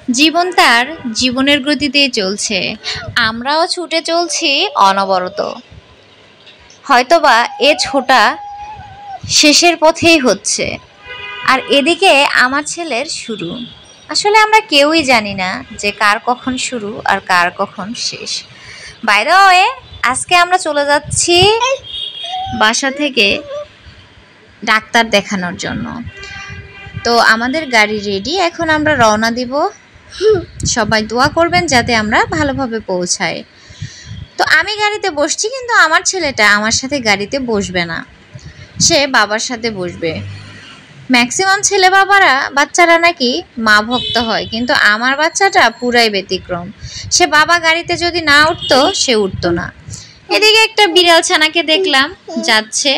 জীবন তার জীবনের গতিতেই চলছে। আমরাও ছুটে চলছি অনবরত। হয়তোবা এ ছোটা শেষের পথেই হচ্ছে। আর এদিকে আমার ছেলের শুরু। আসলে আমরা কেউই জানি না যে কার কখন শুরু আর কার কখন শেষ। বাই দ্য ওয়ে, আজকে আমরা চলে যাচ্ছি বাসা থেকে ডাক্তার দেখানোর জন্য। তো আমাদের গাড়ি রেডি, এখন আমরা রওনা দিব। সবাই দোয়া করবেন যাতে আমরা ভালোভাবে পৌঁছাই। তো আমি গাড়িতে বসছি, কিন্তু আমার ছেলেটা আমার সাথে গাড়িতে বসবে না, সে বাবার সাথে বসবে। ম্যাক্সিমাম ছেলে বাচ্চারা নাকি মা ভক্ত হয়, কিন্তু আমার বাচ্চাটা পুরাই ব্যতিক্রম। সে বাবা গাড়িতে যদি না উঠতো সে উঠতো না। এদিকে একটা বিড়াল ছানাকে দেখলাম যাচ্ছে।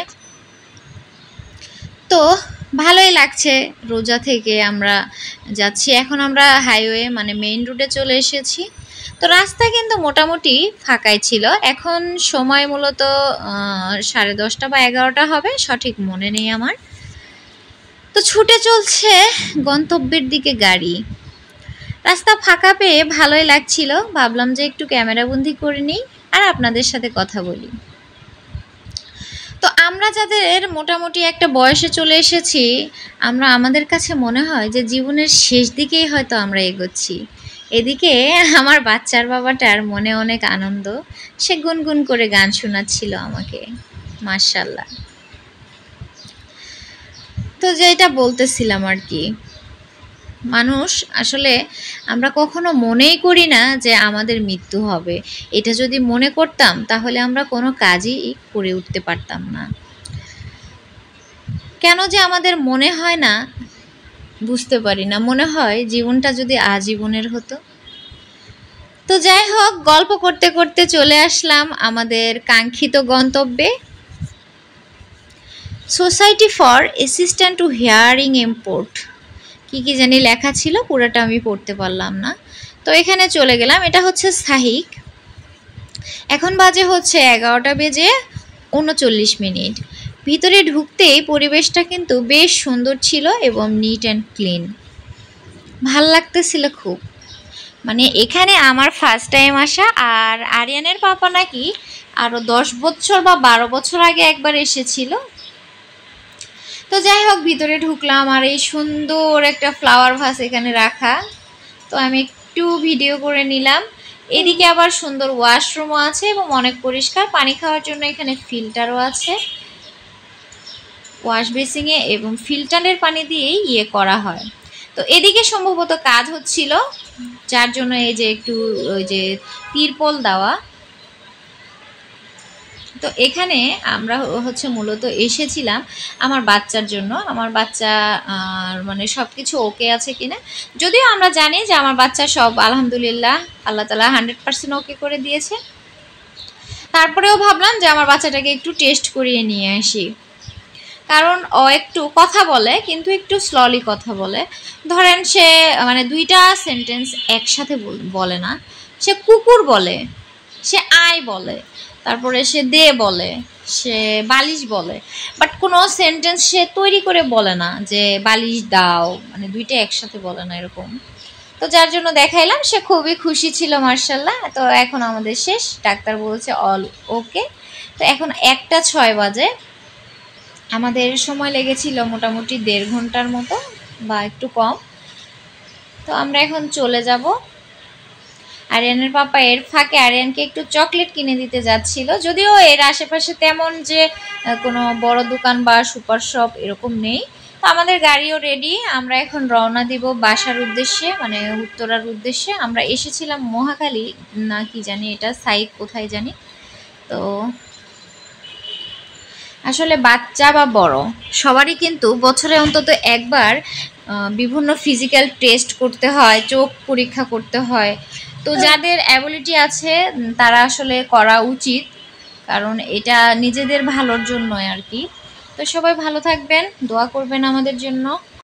তো ভালোই লাগছে। রোজা থেকে আমরা যাচ্ছি, এখন আমরা হাইওয়ে মানে মেইন রোডে চলে এসেছি। তো রাস্তা কিন্তু মোটামুটি ফাঁকাই ছিল। এখন সময় মূলত 10:30 বা 11টা হবে, সঠিক মনে নেই আমার। তো ছুটে চলছে গন্তব্যের দিকে গাড়ি। রাস্তা ফাঁকা পেয়ে ভালোই লাগছিল, ভাবলাম যে একটু ক্যামেরাবন্দি করে নিই আর আপনাদের সাথে কথা বলি। তো আমরা যাদের মোটামুটি একটা বয়সে চলে এসেছি, আমাদের কাছে মনে হয় যে জীবনের শেষ দিকেই হয়তো আমরা এগোচ্ছি। এদিকে আমার বাচ্চার বাবাটার মনে অনেক আনন্দ, সে গুনগুন করে গান শোনাচ্ছিল আমাকে। মাশাআল্লাহ। তো যেটা বলতেছিলাম আর কি, মানুষ আসলে আমরা কখনো মনেই করি না যে আমাদের মৃত্যু হবে। এটা যদি মনে করতাম তাহলে আমরা কোনো কাজই করে উঠতে পারতাম না। কেন যে আমাদের মনে হয় না বুঝতে পারি না। মনে হয় জীবনটা যদি আজীবনের হতো। তো যাই হোক, গল্প করতে করতে চলে আসলাম আমাদের কাঙ্ক্ষিত গন্তব্যে, society for assistant to hearing import. কি জানি লেখা ছিল, পুরোটা আমি পড়তে পারলাম না। তো এখানে চলে গেলাম। এটা হচ্ছে সাহিক। এখন বাজে হচ্ছে 11:39। ভিতরে ঢুকতেই পরিবেশটা কিন্তু বেশ সুন্দর ছিল এবং নিট অ্যান্ড ক্লিন। ভাল লাগতেছিল খুব। মানে এখানে আমার ফার্স্ট টাইম আসা। আর আরিয়ানের পাপা নাকি আরও 10 বছর বা 12 বছর আগে একবার এসেছিল। তো যাই হোক, ভিতরে ঢুকলাম আর এই সুন্দর একটা ফ্লাওয়ার ভাস এখানে রাখা। তো আমি একটু ভিডিও করে নিলাম। এদিকে আবার সুন্দর ওয়াশরুমও আছে এবং অনেক পরিষ্কার। পানি খাওয়ার জন্য এখানে ফিল্টারও আছে ওয়াশ বেসিংয়ে, এবং ফিল্টারের পানি দিয়েই করা হয়। তো এদিকে সম্ভবত কাজ হচ্ছিল, যার জন্য এই যে একটু ওই যে তিরপল দেওয়া। তো এখানে আমরা হচ্ছে মূলত এসেছিলাম আমার বাচ্চার জন্য। আমার বাচ্চা মানে সব কিছু ওকে আছে কিনা, যদিও আমরা জানি যে আমার বাচ্চা সব আলহামদুলিল্লাহ আল্লাহ তাআলা 100% ওকে করে দিয়েছে। তারপরেও ভাবলাম যে আমার বাচ্চাটাকে একটু টেস্ট করিয়ে নিয়ে আসি, কারণ ও একটু কথা বলে কিন্তু একটু স্লোলি কথা বলে। ধরেন সে মানে 2টা সেন্টেন্স একসাথে বলে না। সে কুকুর বলে, সে আয় বলে, তারপরে সে দে বলে, সে বালিশ বলে, বাট কোনো সেন্টেন্স সে তৈরি করে বলে না যে বালিশ দাও, মানে 2টা একসাথে বলে না এরকম। তো যার জন্য দেখাইলাম, সে খুবই খুশি ছিল মার্শাল্লাহ। তো এখন আমাদের শেষ, ডাক্তার বলছে অল ওকে। তো এখন 1:06 বাজে। আমাদের সময় লেগেছিল মোটামুটি 1.5 ঘন্টার মতো বা একটু কম। তো আমরা এখন চলে যাব। আরিয়ানের পাপা এর ফাঁকে আরিয়ানকে একটু চকলেট কিনে দিতে যাচ্ছিল, যদিও এর আশেপাশে তেমন যে কোনো বড় দোকান বা সুপার শপ এরকম নেই। তো আমাদের গাড়িও রেডি, আমরা এখন রওনা দিব বাসার উদ্দেশ্যে, মানে উত্তরার উদ্দেশ্যে। আমরা এসেছিলাম মহাখালী না কি জানি, এটা সাইক কোথায় জানি। তো আসলে বাচ্চা বা বড় সবারই কিন্তু বছরে অন্তত একবার বিভিন্ন ফিজিক্যাল টেস্ট করতে হয়, চোখ পরীক্ষা করতে হয়। তো যাদের অ্যাবিলিটি আছে তারা আসলে করা উচিত, কারণ এটা নিজেদের ভালোর জন্যই আর কি। তো সবাই ভালো থাকবেন, দোয়া করবেন আমাদের জন্য।